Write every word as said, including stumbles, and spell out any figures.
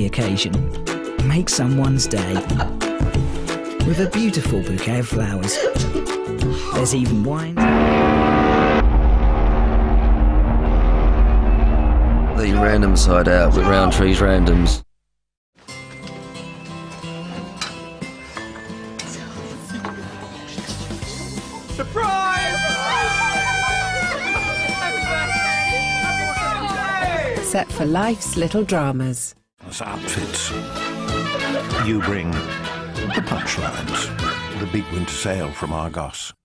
occasion. Make someone's day with a beautiful bouquet of flowers. There's even wine. The random side out with Rowntree's randoms. Surprise! Set for life's little dramas. As outfits, you bring the punchlines. The big winter sale from Argos.